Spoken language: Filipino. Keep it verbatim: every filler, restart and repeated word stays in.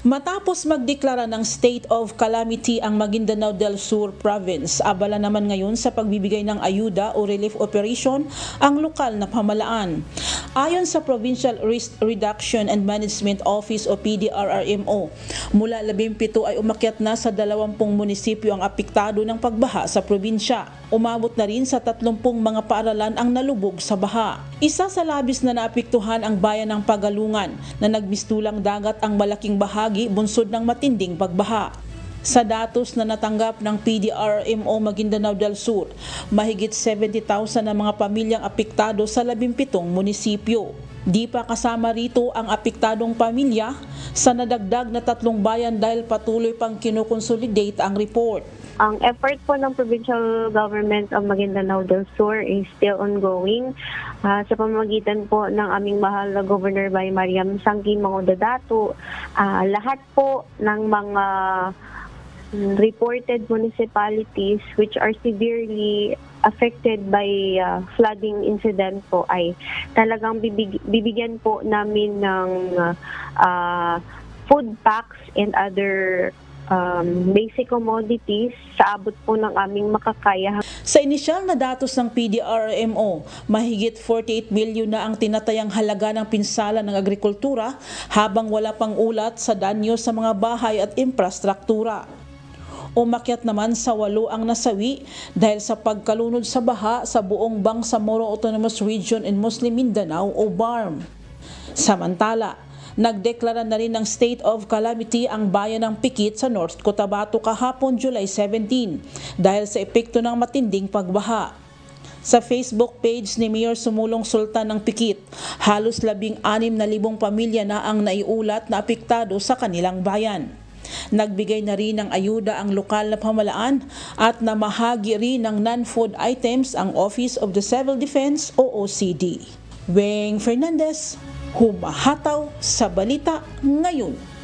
Matapos magdeklara ng state of calamity ang Maguindanao del Sur Province, abala naman ngayon sa pagbibigay ng ayuda o relief operation ang lokal na pamahalaan. Ayon sa Provincial Risk Reduction and Management Office o P D R R M O, mula labing pito ay umakyat na sa dalawampung munisipyo ang apektado ng pagbaha sa probinsya. Umabot na rin sa tatlumpung mga paaralan ang nalubog sa baha. Isa sa labis na naapektuhan ang bayan ng Pagalungan na nagmistulang dagat ang malaking bahagi bunsod ng matinding pagbaha. Sa datos na natanggap ng P D R R M O Maguindanao del Sur, mahigit seventy thousand na mga pamilyang apektado sa labing pitong munisipyo. Di pa kasama rito ang apektadong pamilya sa nadagdag na tatlong bayan dahil patuloy pang kinukonsolidate ang report. Ang effort po ng Provincial Government of Maguindanao del Sur is still ongoing uh, sa pamamagitan po ng aming mahal na Governor by Mariam Sangkin Mangudadato. Uh, lahat po ng mga reported municipalities which are severely affected by uh, flooding incident po ay talagang bibig- bibigyan po namin ng uh, food packs and other Um, basic commodities sa abot po ng aming makakaya. Sa inisyal na datos ng P D R R M O, mahigit forty-eight billion na ang tinatayang halaga ng pinsala ng agrikultura habang wala pang ulat sa danyo sa mga bahay at infrastruktura. Umakyat naman sa walo ang nasawi dahil sa pagkalunod sa baha sa buong Bangsamoro Autonomous Region in Muslim Mindanao o B A R M. Samantala, nagdeklara na rin ng state of calamity ang bayan ng Pikit sa North Cotabato kahapon July seventeen dahil sa epekto ng matinding pagbaha. Sa Facebook page ni Mayor Sumulong Sultan ng Pikit, halos labing anim na libong pamilya na ang naiulat na apektado sa kanilang bayan. Nagbigay na rin ng ayuda ang lokal na pamahalaan at namahagi rin ng non-food items ang Office of the Civil Defense o O C D. Weng Fernandez, humahataw sa balita ngayon.